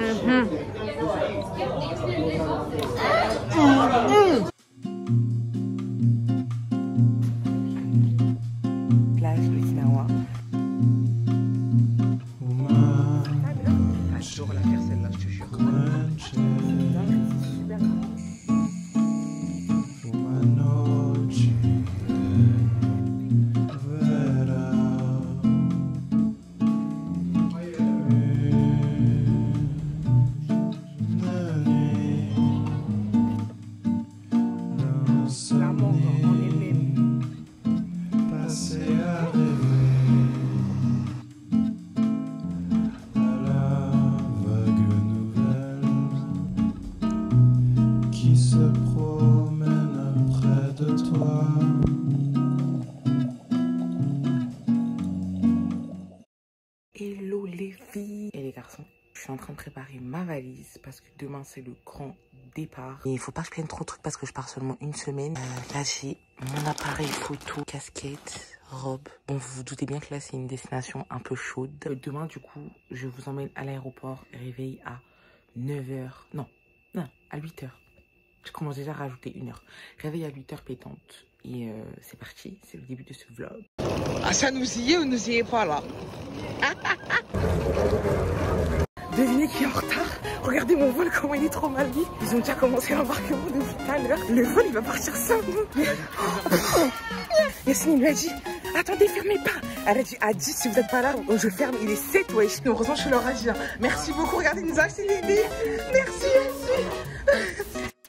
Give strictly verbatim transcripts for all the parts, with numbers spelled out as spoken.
Mm-hmm. Plage d'Okinawa. J'adore la faire celle-là, je te jure. Hello les filles et les garçons, je suis en train de préparer ma valise parce que demain c'est le grand départ. Et il faut pas que je prenne trop de trucs parce que je pars seulement une semaine. Euh, là j'ai mon appareil photo, casquette, robe. Bon, vous vous doutez bien que là c'est une destination un peu chaude. Euh, demain du coup, je vous emmène à l'aéroport, réveil à neuf heures. Non, non, à huit heures. Je commence déjà à rajouter une heure. Réveil à huit heures pétante. Et euh, c'est parti, c'est le début de ce vlog. Ah, ça nous y est ou nous y est pas là? Devinez qui est en retard? Regardez mon vol, comment il est trop mal mis. Ils ont déjà commencé l'embarquement depuis tout à l'heure. Le vol, il va partir seul. Yacine lui a dit, attendez, fermez pas. Elle a dit, à dix, si vous n'êtes pas là, je ferme. Il est sept, ouais. Heureusement, je leur ai dit. Merci beaucoup, regardez, il nous a accéléré. Merci, merci.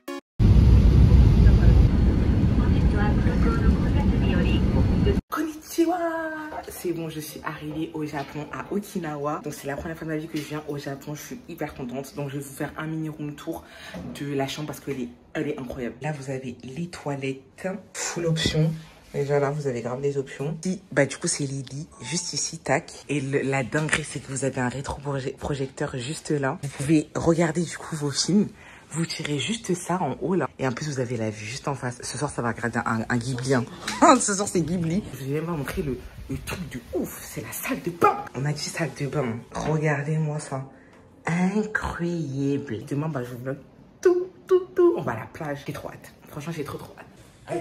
Konnichiwa. C'est bon, je suis arrivée au Japon, à Okinawa. Donc c'est la première fois de ma vie que je viens au Japon. Je suis hyper contente. Donc je vais vous faire un mini room tour de la chambre parce qu'elle est, elle est incroyable. Là vous avez les toilettes, full option. Déjà là vous avez grave des options. Ici, bah du coup c'est les lits, juste ici, tac. Et le, la dinguerie c'est que vous avez un rétroprojecteur juste là. Vous pouvez regarder du coup vos films. Vous tirez juste ça en haut là. Et en plus vous avez la vue juste en face. Ce soir ça va regarder un, un Ghibli. Hein. Ce soir c'est Ghibli. Je vais même vous montrer le, le truc de ouf. C'est la salle de bain. On a dit salle de bain. Regardez-moi ça. Incroyable. Demain bah je vous vlog tout, tout, tout. On va à la plage. J'ai trop hâte. Franchement j'ai trop trop hâte.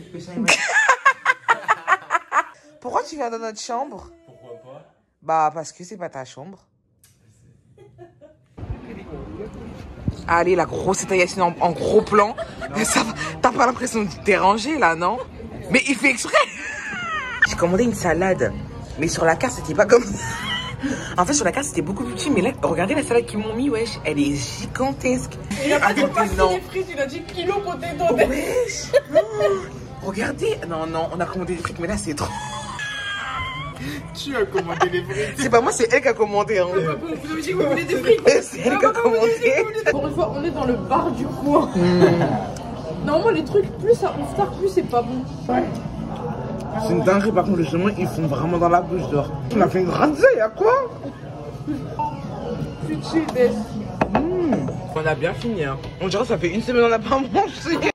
Pourquoi tu viens dans notre chambre? Pourquoi pas? Bah parce que c'est pas ta chambre. Allez, la grosse Yacine en, en gros plan. T'as pas l'impression de te déranger là, non? Mais il fait exprès. J'ai commandé une salade. Mais sur la carte, c'était pas comme ça. En fait, sur la carte, c'était beaucoup plus petit. Mais là, regardez la salade qu'ils m'ont mis, wesh. Elle est gigantesque. Il a pas dépassé les frites, il a dit kilo potato. Wesh. Oh, regardez. Non, non, on a commandé des frites, mais là, c'est trop. Tu as commandé les frites. C'est pas moi, c'est elle qui a commandé. Hein. Vous avez dit que vous voulez des frites. C'est elle qui a commandé. Pour une fois, on est dans le bar du coin. Mm. Normalement, les trucs, plus ça on start, plus c'est pas bon. Ouais. C'est une dinguerie, par contre, justement, ils font vraiment dans la bouche dehors. On a fait une grande zèle, y'a quoi? Je suis chill, des. Mmh. On a bien fini, hein. On dirait que ça fait une semaine on n'a pas mangé.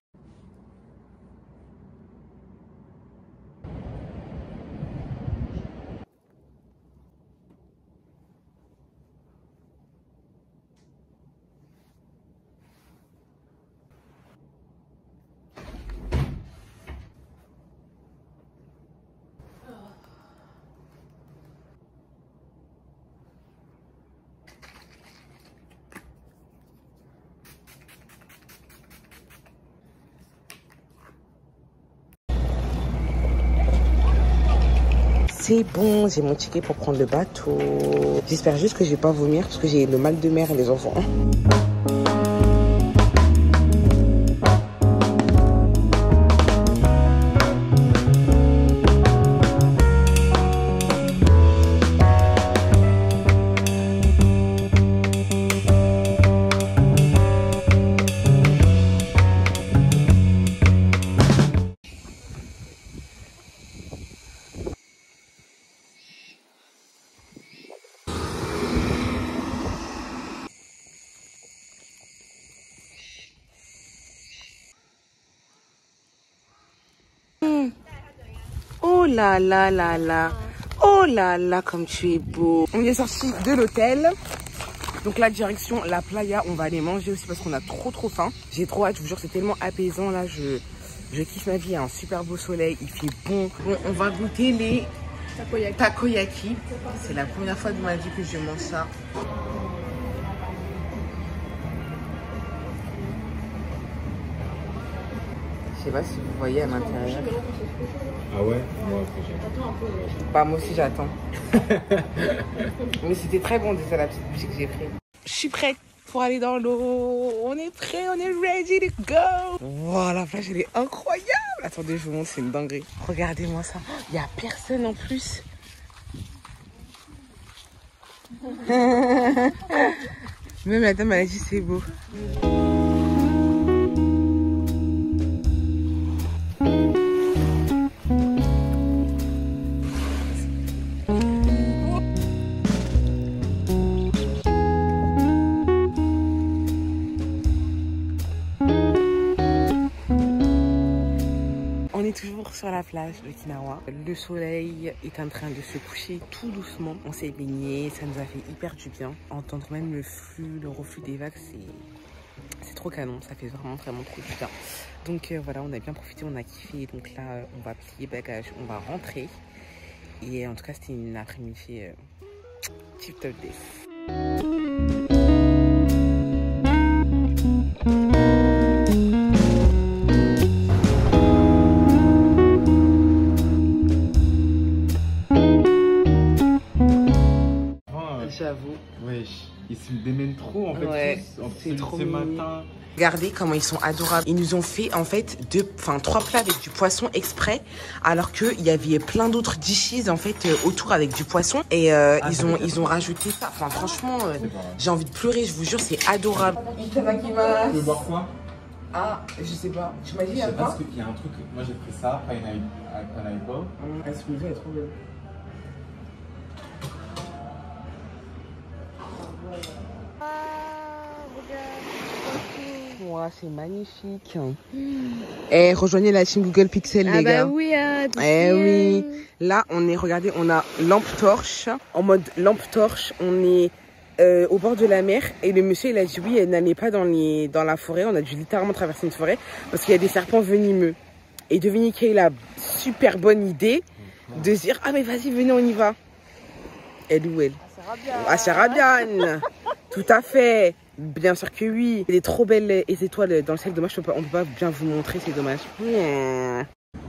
C'est bon, j'ai mon ticket pour prendre le bateau. J'espère juste que je vais pas vomir parce que j'ai le mal de mer, les enfants. Oh là là là là. Oh là là, comme tu es beau. On est sorti de l'hôtel. Donc la direction, la playa, on va aller manger aussi parce qu'on a trop trop faim. J'ai trop hâte, je vous jure, c'est tellement apaisant là, je, je kiffe ma vie, il y a un super beau soleil, il fait bon. Bon, on va goûter les takoyaki. takoyaki. C'est la première fois de ma vie que je mange ça. Je sais pas si vous voyez à l'intérieur. Ah ouais? Bah moi aussi j'attends. Mais c'était très bon déjà la petite bouchée que j'ai pris. Je suis prête pour aller dans l'eau. On est prêt, on est ready to go. Wow, la plage elle est incroyable. Attendez, je vous montre, c'est une dinguerie. Regardez-moi ça. Il n'y a personne en plus. Même la dame elle a dit c'est beau. On est toujours sur la plage d'Okinawa. Le soleil est en train de se coucher tout doucement. On s'est baigné, ça nous a fait hyper du bien. Entendre même le flux, le reflux des vagues, c'est trop canon. Ça fait vraiment vraiment trop du bien. Donc euh, voilà, on a bien profité, on a kiffé. Donc là, euh, on va plier bagage, on va rentrer. Et en tout cas, c'était une après-midi euh, tip top des. J'avoue. Wesh, ils se démènent trop en fait. Ouais, c'est trop ce matin. Regardez comment ils sont adorables. Ils nous ont fait en fait deux, enfin trois plats avec du poisson exprès, alors qu'il y avait plein d'autres dishes en fait euh, autour avec du poisson. Et euh, ah, ils ont ils ont rajouté ça. Enfin franchement, euh, j'ai envie de pleurer. Je vous jure, c'est adorable. Tu veux boire quoi? Ah, je sais pas. Tu m'as dit il y a pas? Parce qu'il y a un truc. Moi j'ai pris ça, pineapple. La smoothie elle est trop belle. Wow, c'est magnifique. Et eh, rejoignez la team Google Pixel, ah les bah gars. Oui, hein, eh oui. Là, on est, regardez, on a lampe torche. En mode lampe torche, on est euh, au bord de la mer. Et le monsieur, il a dit oui, n'allez pas dans, les, dans la forêt. On a dû littéralement traverser une forêt parce qu'il y a des serpents venimeux. Et devinez qui a eu la super bonne idée de se dire ah mais vas-y, venez, on y va. Elle ou elle? Ah, c'est Rabian. Tout à fait. Bien sûr que oui. Il est trop belle les étoiles dans le ciel. Dommage, on ne peut pas bien vous montrer, c'est dommage. Mmh.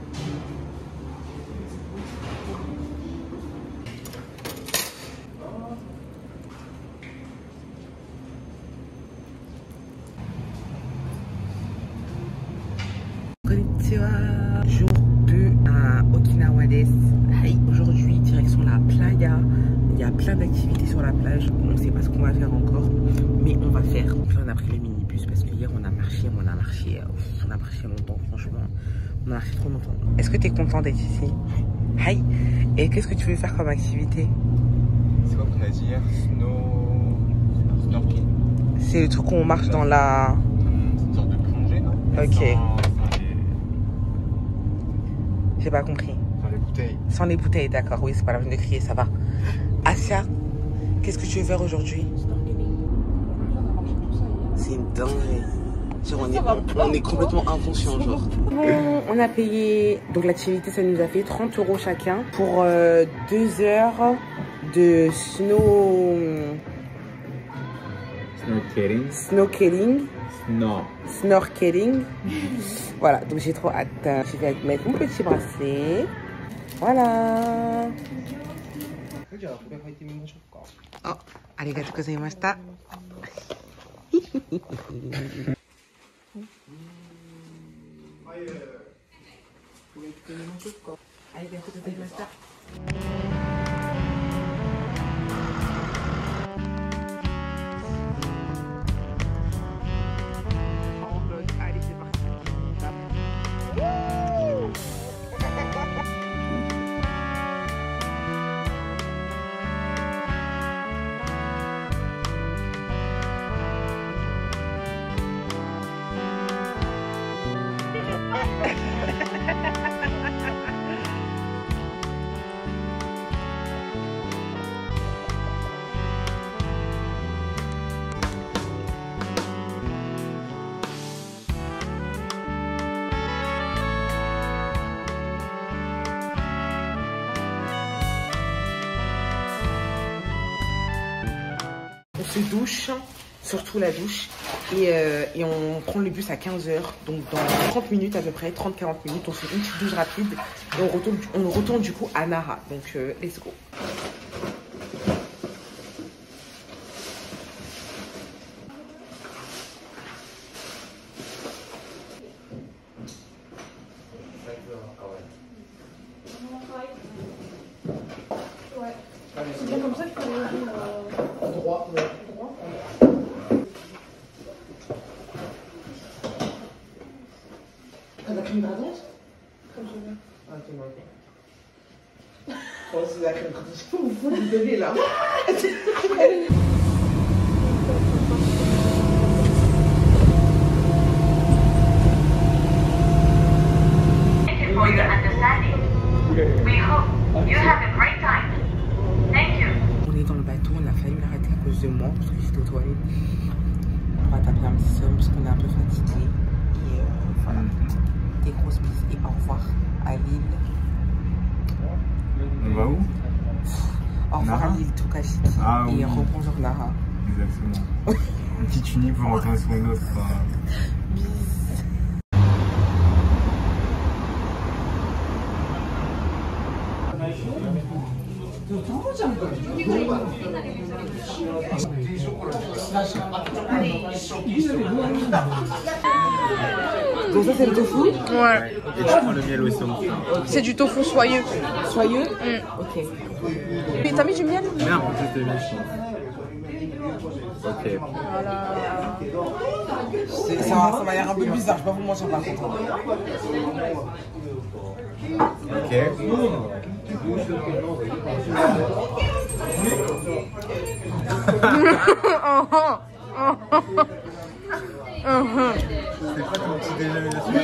Konnichiwa. Jour deux à Okinawa des. Hey, aujourd'hui, direction la playa. Il y a plein d'activités sur la plage. On ne sait pas ce qu'on va faire encore, mais on va faire. Donc là, on a pris le minibus parce que hier, on a marché, on a marché, on a marché longtemps, franchement. On a marché trop longtemps. Est-ce que tu es content d'être ici? Hi. Et qu'est-ce que tu veux faire comme activité? C'est quoi qu'on a dit hier? Snow... Snorkeling. C'est le truc où on marche dans la... C'est une sorte de plongée, non? Ok. Sans, sans les... J'ai pas compris. Sans les bouteilles. Sans les bouteilles, d'accord. Oui, c'est pas la peine de crier, ça va. Asia, qu'est-ce que tu veux faire aujourd'hui? C'est une dinguerie. Genre, on est, on est complètement inconscient, genre. Bon, on a payé, donc l'activité, ça nous a fait trente euros chacun pour euh, deux heures de snow... Snorkeling. Snorkeling. Non. Snorkeling. Voilà, donc j'ai trop hâte. Je vais mettre mon petit bracelet. Voilà. Oh, arigatou gozaimashita. Arigatou gozaimashita. Allez, c'est parti. douche, surtout la douche, et, euh, et on prend le bus à quinze heures, donc dans trente minutes à peu près, trente à quarante minutes, on fait une petite douche rapide et on retourne, on retourne du coup à Nara, donc euh, let's go. C'est bien comme ça qu'il faut aller euh... Droit, ouais. droit. T'as la crème hydratante? Comme je veux. Ah, ok, moi, ok. Oh, c'est la crème hydratante. Je peux vous foutre du bébé là. Thank you for your understanding. We hope you have a great time. Thank you. On est dans le bateau, on a failli m'arrêter à cause de moi parce que j'étais aux toilettes. On va taper un petit somme parce qu'on est un peu fatigué. Et euh, voilà. Des grosses bises et au revoir à Lille. On va où? Au revoir Nara à Lille, Toukachiki. Ah, et oui. rebonjour Nara. Exactement. Une petite unique pour rentrer sur une autre. Bis. Donc ça c'est le tofu. Ouais. Et tu prends le miel aussi en dessous. C'est du tofu soyeux. Soyeux. Mm. Ok. Mais t'as mis du miel? Merde, en plus t'es méchant. Ok. Voilà. C'est- Ça, ça m'a l'air un peu bizarre, je peux pas vous mentir par contre. Ok. C'est pas ton petit déjeuner de ce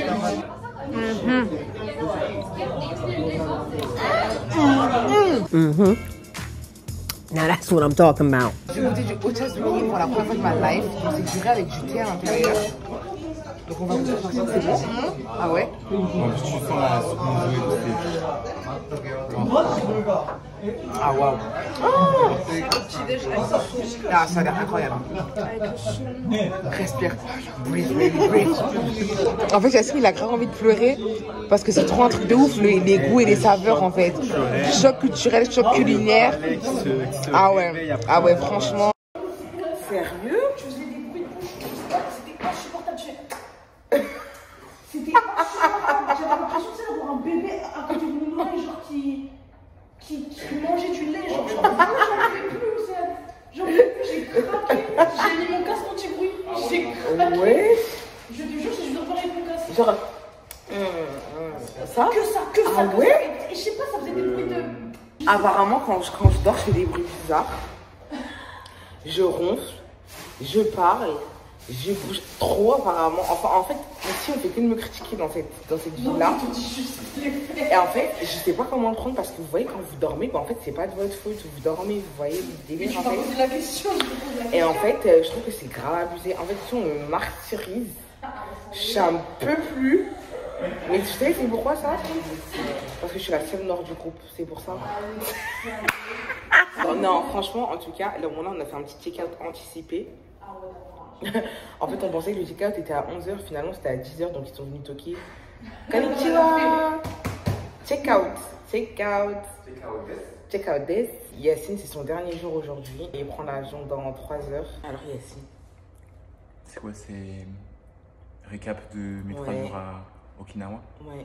matin? Now that's what I'm talking about. J'ai goûté du Ocha Zuni pour la première fois de ma life. Donc c'est du riz avec du thé à l'intérieur. Donc on va goûter ça, c'est bon. Ah ouais? En plus, tu sens la sponge et tout. Ah waouh. Ah ça a l'air incroyable. Respire. Breathe, baby, breathe. En fait Yasmine il a grave envie de pleurer parce que c'est trop un truc de ouf, le- les goûts et les saveurs en fait. Choc culturel, choc culinaire. Ah ouais, ah ouais franchement. Sérieux? Je faisais des bruits de bouche, c'était insupportable. C'était insupportable. J'avais l'impression de d'avoir un bébé à côté de mon oreille, genre qui, qui, qui mangeait du lait. Genre, j'en pouvais plus, Océane. J'en pouvais plus, j'ai craqué. J'ai mis mon casque anti-bruit. J'ai craqué. Ouais. Je te jure, je dormais avec mon casque. Genre. hum, hum, ça? Que ça, que ça. Ah que ouais? ça. Et je sais pas, ça faisait des bruits de. Apparemment, quand je, quand je dors, je fais des bruits bizarres. Je ronfle, je parle, je bouge trop apparemment. Enfin, en fait, ici, on fait que de me critiquer dans cette, dans cette vie-là. Et en fait, je sais pas comment le prendre parce que vous voyez, quand vous dormez, bah, en fait, c'est pas de votre faute. Vous dormez, vous voyez le Mais délire tu en m'as fait. posé la question, je me pose la question. Et en fait, euh, je trouve que c'est grave abusé. En fait, si on me martyrise, j'en peux plus. Mais tu sais, c'est pourquoi ça? Parce que je suis la seule nord du groupe, c'est pour ça. Oh, non, franchement, en tout cas, là, on a fait un petit check-out anticipé. En fait, on pensait que le check-out était à onze heures, finalement c'était à dix heures, donc ils sont venus toquer. Konnichiwa! Check-out, check-out. Check-out this. Yacine, c'est son dernier jour aujourd'hui et il prend l'avion dans trois heures. Alors, Yacine. C'est quoi, c'est récap de mes trois Ouais. jours à Okinawa? Ouais.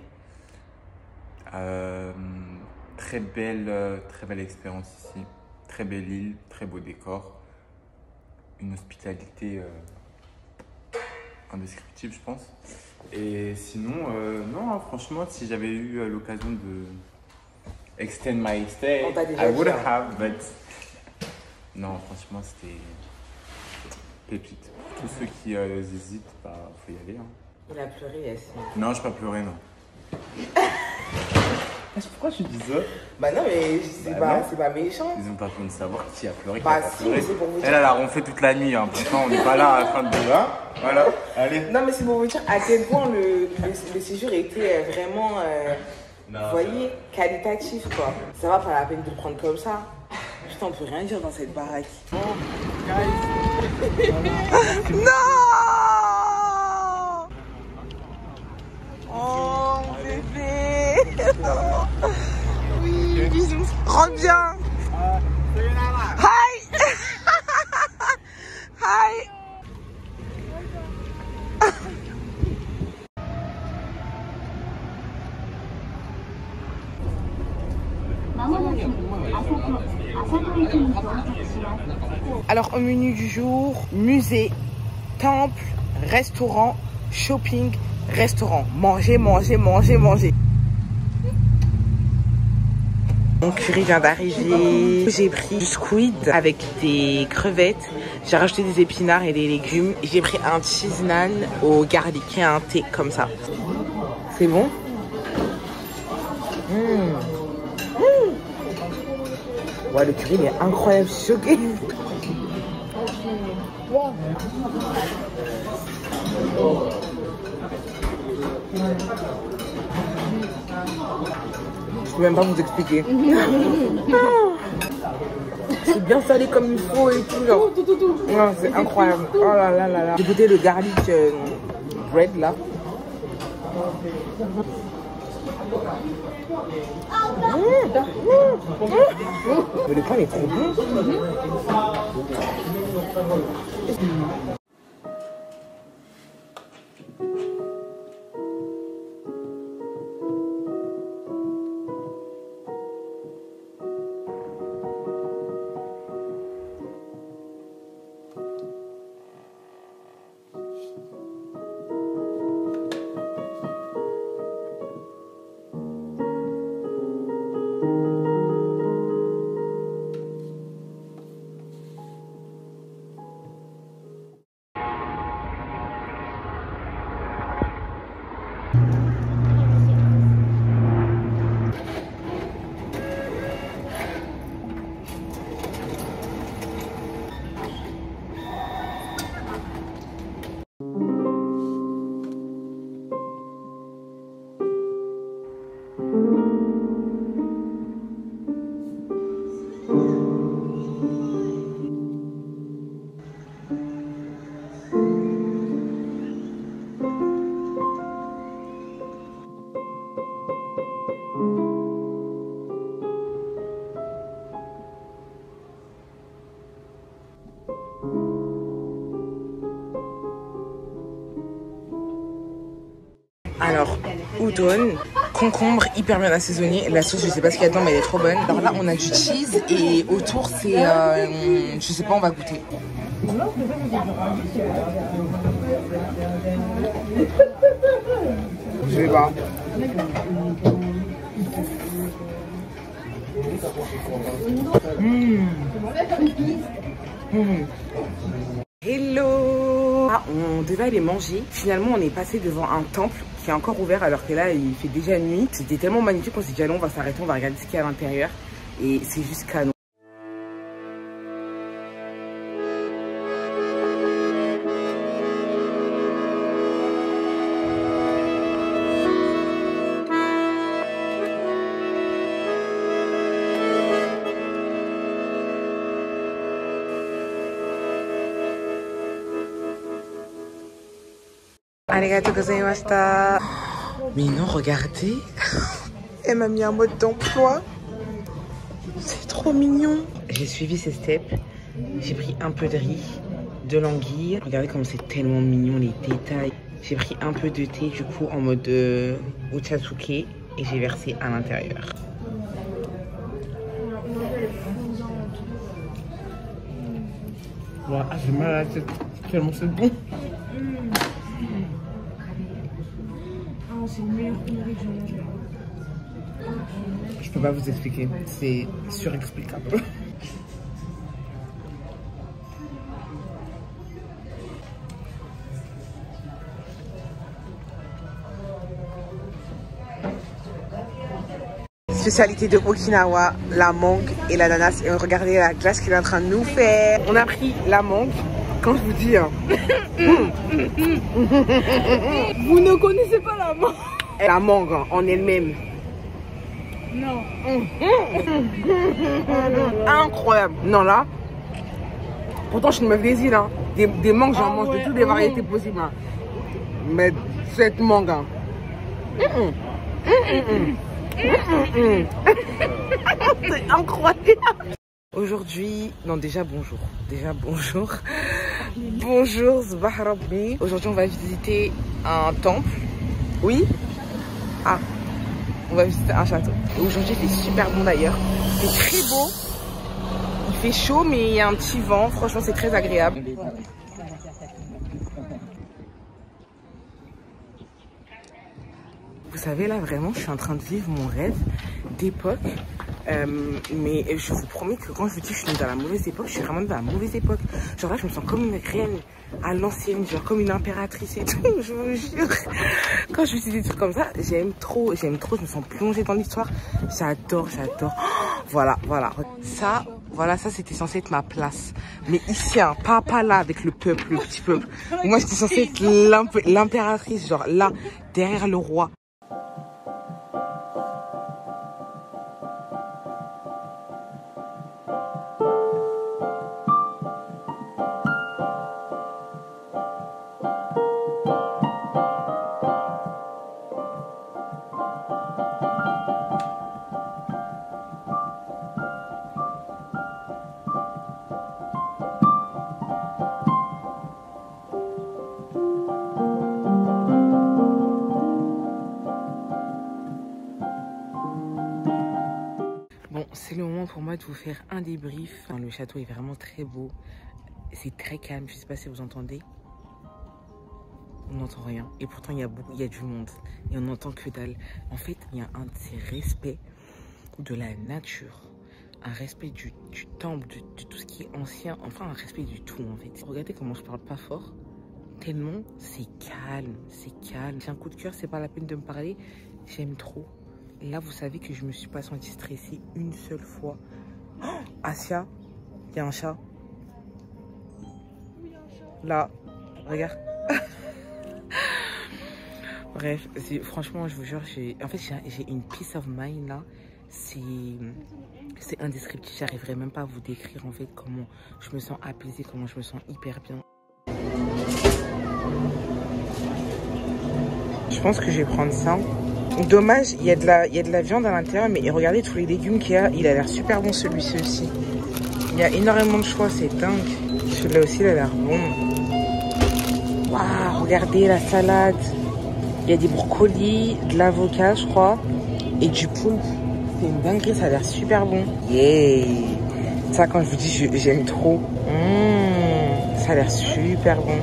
Euh, très belle, euh, très belle expérience ici. Très belle île, très beau décor. Une hospitalité euh, indescriptible, je pense. Et sinon, euh, non, hein, franchement, si j'avais eu euh, l'occasion de extend my stay, On t'a déjà I would dit, hein. have, but non, franchement, c'était pépite. Pour tous ceux qui euh, hésitent, bah, faut y aller. Hein. Il a pleuré, Yacine. Non, je n'ai pas pleuré, non. Pourquoi tu dis ça? Bah non, mais c'est Bah pas, non. c'est pas méchant. Ils n'ont pas besoin de savoir qui a pleuré, qui Bah a pas si, pleuré. mais c'est pour vous dire. Elle, elle a ronflé toute la nuit, hein. Pourtant on n'est pas là à la fin de débat. Voilà, allez. Non, mais c'est pour vous dire à quel point le, le, le séjour était vraiment, euh, Non, vous voyez, qualitatif, quoi. Ça va pas la peine de le prendre comme ça. Putain, on peut rien dire dans cette baraque. Bon, guys, Non. Oh bébé. Oui, bisous. Rentre bien. Hi. Hi. Alors au menu du jour, musée, temple, restaurant, shopping, restaurant. Manger, manger, manger, manger. Mon curry vient d'arriver. J'ai pris du squid avec des crevettes. J'ai rajouté des épinards et des légumes. J'ai pris un cheese naan au garlic et un thé comme ça. C'est bon? Mmh. Mmh. Ouais, le curry il est incroyable, je suis choquée. Wow. Je peux même pas vous expliquer. C'est bien salé comme il faut et tout. Genre. Non, c'est incroyable. Oh là là là là. J'ai goûté le garlic euh, bread là. Mmh. Mmh. Mais le pain est trop bon. Alors, udon, concombre hyper bien assaisonné. La sauce, je sais pas ce qu'il y a dedans, mais elle est trop bonne. Alors là, on a du cheese et autour, c'est. Euh, je sais pas, on va goûter. Je sais pas. Mmh. Mmh. Hello. Ah, on devait aller manger. Finalement, on est passé devant un temple qui est encore ouvert alors que là, il fait déjà nuit. C'était tellement magnifique qu'on s'est dit, allons, on va s'arrêter, on va regarder ce qu'il y a à l'intérieur. Et c'est juste canon. Arigatou gozaimashita. Mais non, regardez. Elle m'a mis un mode d'emploi. C'est trop mignon. J'ai suivi ces steps. J'ai pris un peu de riz, de l'anguille. Regardez comme c'est tellement mignon les détails. J'ai pris un peu de thé du coup en mode euh, ochazuke et j'ai versé à l'intérieur. Wow, j'ai mal à la tête. Tellement c'est bon. C'est le meilleur curry que j'ai mangé. Je peux pas vous expliquer, c'est surexplicable. Spécialité de Okinawa, la mangue et l'ananas. Et regardez la glace qu'il est en train de nous faire. On a pris la mangue. Quand je vous dis... Hein. Vous ne connaissez pas la mangue. La mangue hein, en elle-même. Non. Incroyable. Non là. Pourtant, je suis une meuf des îles, hein. Des, des mangues, j'en Ah mange ouais, de toutes les mmh. variétés possibles. Hein. Mais cette mangue, hein. Mmh, mmh. Mmh, mmh, mmh. C'est incroyable. Aujourd'hui, non déjà bonjour, déjà bonjour. Bonjour, Zbah Rabbi. Aujourd'hui, on va visiter un temple. Oui. Ah, on va visiter un château. Aujourd'hui, il fait super bon d'ailleurs. C'est très beau. Il fait chaud, mais il y a un petit vent. Franchement, c'est très agréable. Vous savez, là, vraiment, je suis en train de vivre mon rêve d'époque. Euh, mais je vous promets que quand je vous dis que je suis dans la mauvaise époque, je suis vraiment dans la mauvaise époque. Genre là, je me sens comme une reine à l'ancienne, genre comme une impératrice et tout, je vous jure. Quand je dis des trucs comme ça, j'aime trop, j'aime trop, je me sens plongée dans l'histoire. J'adore, j'adore. Oh, voilà, voilà. Ça, voilà, ça c'était censé être ma place. Mais ici, hein, pas, pas là avec le peuple, le petit peuple. Moi, j'étais censée être l'impératrice, genre là, derrière le roi. Bon, c'est le moment pour moi de vous faire un débrief. Enfin, le château est vraiment très beau. C'est très calme, je sais pas si vous entendez. On n'entend rien. Et pourtant, il y a beaucoup, il y a du monde. Et on n'entend que dalle. En fait, il y a un de ces respects de la nature. Un respect du, du temple, de, de tout ce qui est ancien. Enfin, un respect du tout, en fait. Regardez comment je parle pas fort. Tellement c'est calme, c'est calme. J'ai un coup de cœur, c'est pas la peine de me parler. J'aime trop. Là, vous savez que je me suis pas sentie stressée une seule fois. Oh, Asia, il y a un chat. Là, regarde. Bref, franchement, je vous jure, en fait, j'ai une peace of mind là. C'est indescriptible. J'arriverai même pas à vous décrire en fait comment je me sens apaisée, comment je me sens hyper bien. Je pense que je vais prendre ça. Dommage, il y a de la, il y a de la viande à l'intérieur, mais regardez tous les légumes qu'il y a. Il a l'air super bon celui-ci aussi. Il y a énormément de choix, c'est dingue. Celui-là aussi, il a l'air bon. Waouh, regardez la salade. Il y a des brocolis, de l'avocat, je crois, et du poulpe. C'est une dinguerie, ça a l'air super bon. Yeah. Ça, quand je vous dis, j'aime trop. Mmh, ça a l'air super bon.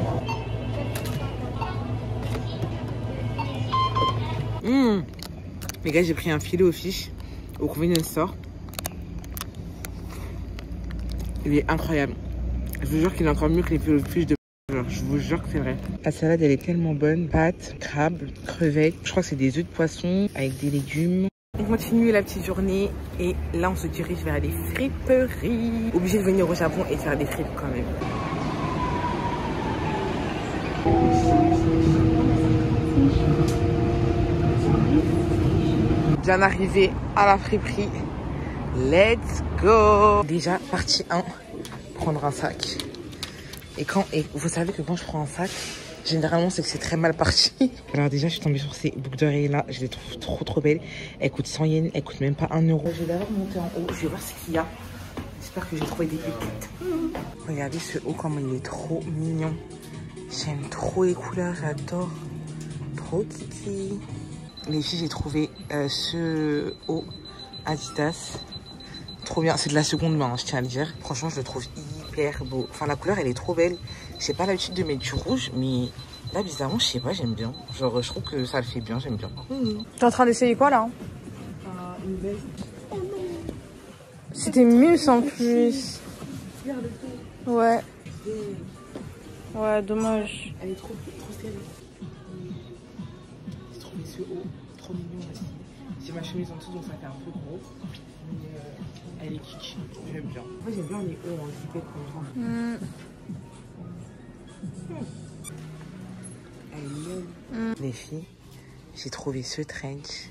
Mmh. Les gars, j'ai pris un filet au fish au convenience store. Il est incroyable. Je vous jure qu'il est encore mieux que les filets au fish de... Je vous jure que c'est vrai. La salade, elle est tellement bonne. Pâtes, crabes, crevettes. Je crois que c'est des œufs de poisson avec des légumes. On continue la petite journée et là, on se dirige vers les friperies. Obligé de venir au Japon et de faire des frites quand même. Bien arrivé à la friperie. Let's go. Déjà, partie un, prendre un sac. Et, quand, et vous savez que quand je prends un sac, généralement, c'est que c'est très mal parti. Alors déjà, je suis tombée sur ces boucles d'oreilles là. Je les trouve trop, trop belles. Elles coûtent cent yens. Elles coûtent même pas un euro. Je vais d'abord monter en haut. Je vais voir ce qu'il y a. J'espère que j'ai trouvé des pépites. Mmh. Regardez ce haut, comment il est trop mignon. J'aime trop les couleurs. J'adore. Trop kiki. Les filles, j'ai trouvé euh, ce haut Adidas. Trop bien. C'est de la seconde main, hein, je tiens à le dire. Franchement, je le trouve hyper beau. Enfin, la couleur, elle est trop belle. J'ai pas l'habitude de mettre du rouge, mais là, bizarrement, je sais pas, j'aime bien. Genre, je trouve que ça le fait bien, j'aime bien. Mmh. T'es en train d'essayer quoi, là? euh, Une veste. Oh non. C'était mieux sans plus. Ouais. Ouais, dommage. Elle est trop, trop serrée. J'ai trouvé ce haut trop mignon aussi. J'ai ma chemise en dessous, donc ça fait un peu gros. Mais euh, elle est kitsch. J'aime bien. Moi, j'aime bien les hauts en zipette comme ça. Mm. Elle est belle. Mm. Les filles, j'ai trouvé ce trench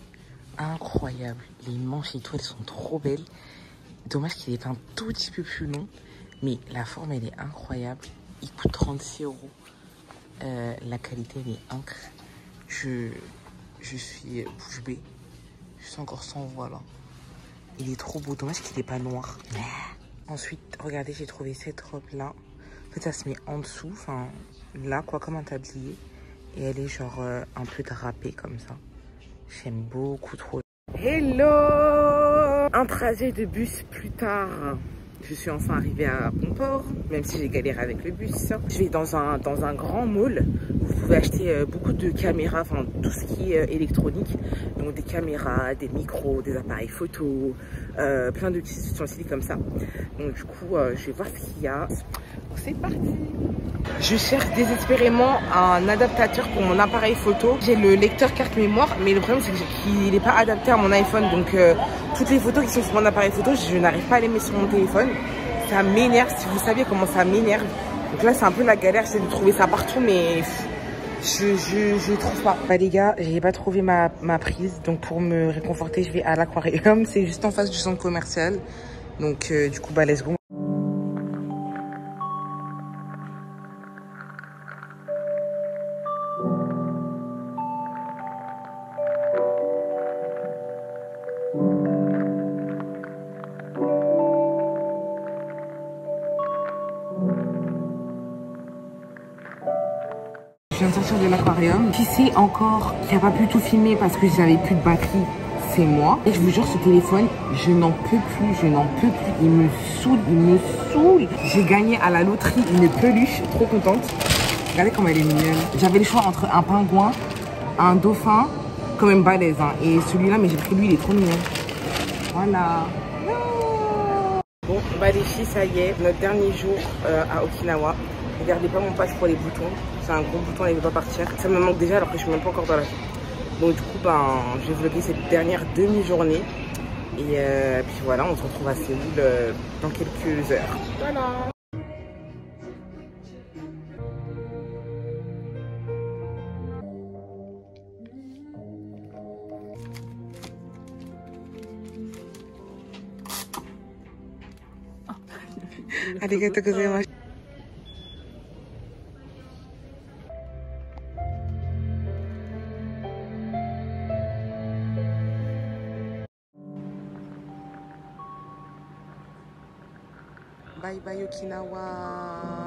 incroyable. Les manches et tout, elles sont trop belles. Dommage qu'il est un tout petit peu plus long. Mais la forme, elle est incroyable. Il coûte trente-six euros. Euh, la qualité, elle est incre. Je, je suis bouche bée. Je suis encore sans voix là. Il est trop beau. Dommage qu'il n'est pas noir. Ensuite, regardez, j'ai trouvé cette robe là. En fait, ça se met en dessous. Enfin, là, quoi, comme un tablier. Et elle est genre euh, un peu drapée comme ça. J'aime beaucoup trop. Hello! Un trajet de bus plus tard. Je suis enfin arrivée à Bonport, même si j'ai galéré avec le bus. Je vais dans un, dans un grand mall où vous pouvez acheter euh, beaucoup de caméras, enfin tout ce qui est euh, électronique. Donc des caméras, des micros, des appareils photo, euh, plein de petits ustensiles comme ça. Donc du coup, euh, je vais voir ce qu'il y a. C'est parti! Je cherche désespérément un adaptateur pour mon appareil photo. J'ai le lecteur carte mémoire, mais le problème c'est qu'il n'est pas adapté à mon iPhone. Donc euh, toutes les photos qui sont sur mon appareil photo, je n'arrive pas à les mettre sur mon téléphone. Ça m'énerve, si vous saviez comment ça m'énerve. Donc là c'est un peu la galère, j'essaie de trouver ça partout, mais je je, je trouve pas. Bah les gars, j'ai pas trouvé ma, ma prise. Donc pour me réconforter, je vais à l'aquarium. C'est juste en face du centre commercial. Donc euh, du coup, bah let's go. Je viens de sortir de l'aquarium. Qui sait encore qui n'a pas pu tout filmer parce que j'avais plus de batterie, c'est moi. Et je vous jure, ce téléphone, je n'en peux plus, je n'en peux plus. Il me saoule, il me saoule. J'ai gagné à la loterie une peluche, trop contente. Regardez comme elle est mignonne. J'avais le choix entre un pingouin, un dauphin, quand même balèze. Hein, et celui-là, mais j'ai pris lui, il est trop mignon. Voilà. Bon, bah les filles, ça y est, notre dernier jour euh, à Okinawa. Regardez pas mon passe pour les boutons. C'est un gros bouton, il ne veut pas partir. Ça me manque déjà alors que je suis même pas encore dans la vie. Donc du coup, ben, je vais vlogger cette dernière demi-journée. Et euh, puis voilà, on se retrouve à Séoul euh, dans quelques heures. Voilà. Arigatou gozaimasu. Bye bye Okinawa.